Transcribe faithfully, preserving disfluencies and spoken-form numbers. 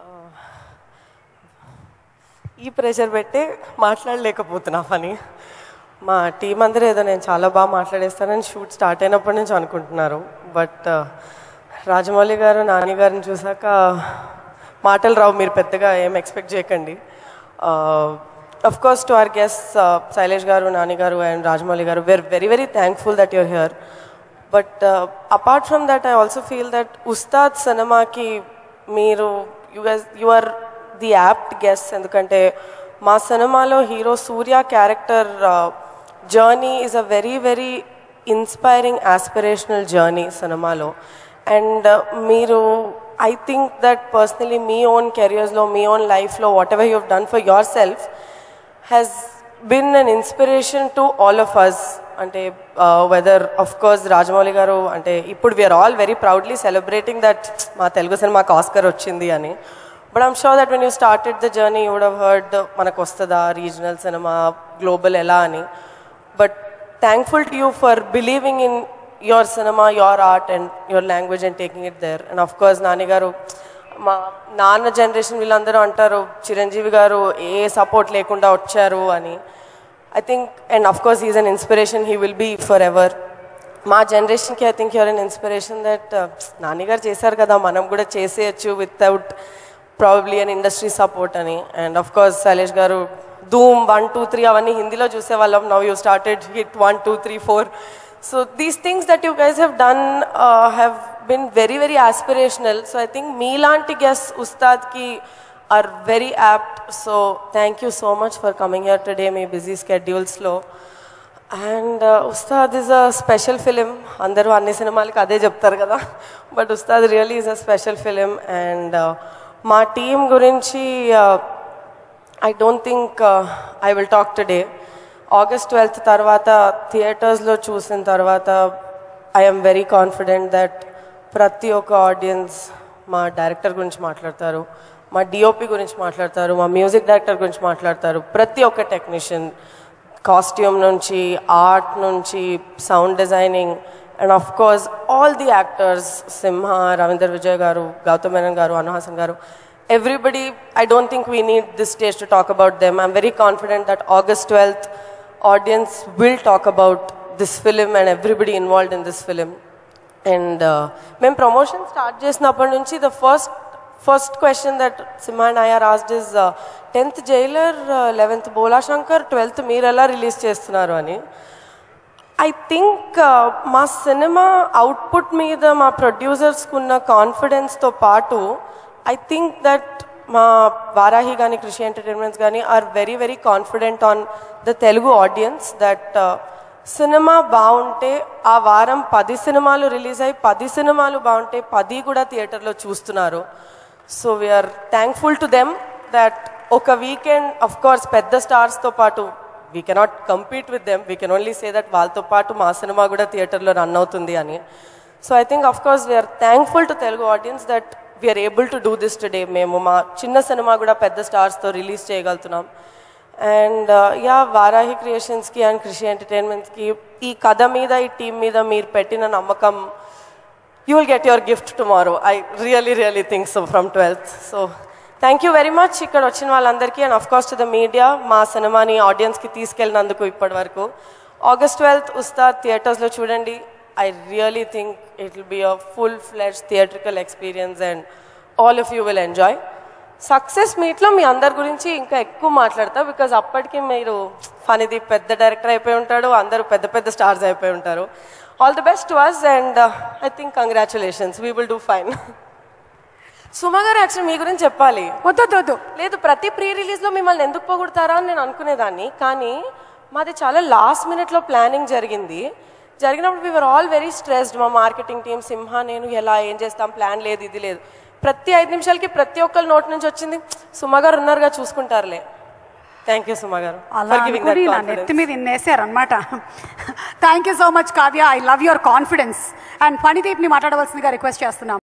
ఈ ప్రెషర్ పెట్టే మాట్లాడలేకపోతున్నా పని. మా టీం అందరూ ఏదో నేను చాలా బాగా మాట్లాడేస్తానని షూట్ స్టార్ట్ అయినప్పటి నుంచి అనుకుంటున్నారు. బట్ రాజమౌళి గారు నాని గారిని చూసాక మాటలు రావు, మీరు పెద్దగా ఏం ఎక్స్పెక్ట్ చేయకండి. Of course to our guest Shailesh garu, Nani garu and Rajamouli garu, we are very very thankful that you're here. But apart from that I also feel that Ustaad సినిమాకి మీరు you guys you are the apt guest. ఎందుకంటే మా సినిమాలో hero Surya character journey is a very very inspiring aspirational journey సినిమాలో. And మీరు I think that personally మీ own కెరియర్స్లో, మీ ఓన్ లైఫ్లో what ever you have done for yourself has been an inspiration to all of us. అంటే whether of course Rajamouli garu అంటే ఇప్పుడు we are all very proudly celebrating that మా తెలుగు సినిమాకి Oscar వచ్చింది అని. But I'm sure that when you started the journey you would have heard మనకు వస్తుందా regional cinema, global ఎలా అని. But thankful to you for believing in your cinema, your art and your language and taking it there. And of course Nani garu, మా నాన్న generation వీళ్ళందరూ అంటారు చిరంజీవి గారు ఏ support లేకుండా వచ్చారు అని. I think and of course he's an inspiration, he will be forever. మా జనరేషన్కి I think you're an inspiration that Nani garu చేశారు కదా మనం కూడా చేసేయచ్చు without probably an industry support అని. And of course Shailesh garu Dhoom one two three అవన్నీ హిందీలో చూసేవాళ్ళం. Now you started Hit one two three four. So these things that you guys have done uh, have been very very aspirational. So I think meelanti guests Ustad ki are very apt. So thank you so much for coming here today. My busy schedules lo. And uh, Ustad is a special film. Andaru anni cinemaలకు అదే చెప్తారు కదా. But Ustad really is a special film. And uh, మా team గురించి uh, I don't think uh, I will talk today. August twelfth తర్వాత థియేటర్స్లో చూసిన తర్వాత ఐఎమ్ వెరీ కాన్ఫిడెంట్ దట్ ప్రతి ఒక్క ఆడియన్స్ మా డైరెక్టర్ గురించి మాట్లాడతారు, మా డిఓపి గురించి మాట్లాడతారు, మా మ్యూజిక్ డైరెక్టర్ గురించి మాట్లాడతారు. ప్రతి ఒక్క టెక్నీషియన్ కాస్ట్యూమ్ నుంచి, ఆర్ట్ నుంచి, sound designing and of course all the actors, Simha, Ravinder Vijay garu, Gautham Menon గారు, అను హాసన్ గారు, everybody. I don't think we need this stage to talk about them. I'm very confident that August twelfth audience will talk about this film and everybody involved in this film. And when uh, promotion start chesinappadi nunchi the first first question that Simha and I are asked is uh, tenth Jailer, uh, eleventh Bola Shankar, twelfth meer ela release chestunaru ani. I think uh, మా సినిమా output మీద మా producers కున్న confidence తో పాటు I think that మా వారాహి కానీ Krishi Entertainments కానీ are very very confident on the Telugu audience that cinema బాగుంటే ఆ వారం పది సినిమాలు రిలీజ్ అయ్యి పది సినిమాలు బాగుంటే పది కూడా థియేటర్లో చూస్తున్నారు. So we are thankful to them that ఒక వీకెండ్ అఫ్ కోర్స్ పెద్ద స్టార్స్తో పాటు we cannot compete with them, we can only say that వాళ్ళతో పాటు మా సినిమా కూడా థియేటర్లో రన్ అవుతుంది అని. So I think of course we are thankful to Telugu audience that we are able to do this today. మేము మా చిన్న సినిమా కూడా పెద్ద స్టార్స్తో రిలీజ్ చేయగలుగుతున్నాం. అండ్ యా వారాహి క్రియేషన్స్కి అండ్ కృషి ఎంటర్టైన్మెంట్స్కి ఈ కథ మీద, ఈ టీం మీద మీరు పెట్టిన నమ్మకం, you will get your gift tomorrow. I really really think so from twelfth. So thank you very much ఇక్కడ వచ్చిన వాళ్ళందరికీ and of course to the media మా సినిమాని ఆడియన్స్కి తీసుకెళ్ళినందుకు ఇప్పటి వరకు. ఆగస్ట్ ట్వెల్త్ ఉస్తాద్ థియేటర్స్లో చూడండి. I really think it will be a full-fledged theatrical experience and all of you will enjoy. Success meet lo మీ అందరి గురించి ఇంకా ఎక్కువ మాట్లాడతా బికాజ్ అప్పటికి మీరు ఫనీది పెద్ద డైరెక్టర్ అయిపోయి ఉంటాడు, అందరూ పెద్ద పెద్ద స్టార్స్ అయిపోయి ఉంటారు. All the best to us and I think congratulations, we will do fine. Suma garu actually మీ గురించి చెప్పాలి. వద్దు లేదు, ప్రతి ప్రీ రిలీజ్లో మిమ్మల్ని ఎందుకు పోగొడతారా అని నేను అనుకునేదాన్ని. కానీ మాది చాలా లాస్ట్ మినిట్లో ప్లానింగ్ జరిగింది. జరిగినప్పుడు వీఆర్ ఆల్ వెరీ స్ట్రెస్డ్. మా మార్కెటింగ్ టీమ్, సింహ, నేను ఎలా ఏం చేస్తాం, ప్లాన్ లేదు, ఇది లేదు. ప్రతి ఐదు నిమిషాలకి ప్రతి ఒక్కరి నోట్ నుంచి వచ్చింది సుమా గారు ఉన్నారుగా చూసుకుంటారులే. థ్యాంక్ యూ సుమా గారు. నెత్తి మీద ఇన్నేసారు అనమాట. Thank you so much Kavya, I love your confidence. And ఫణిదీప్ని మాట్లాడవలసిందిగా రిక్వెస్ట్ చేస్తున్నాం.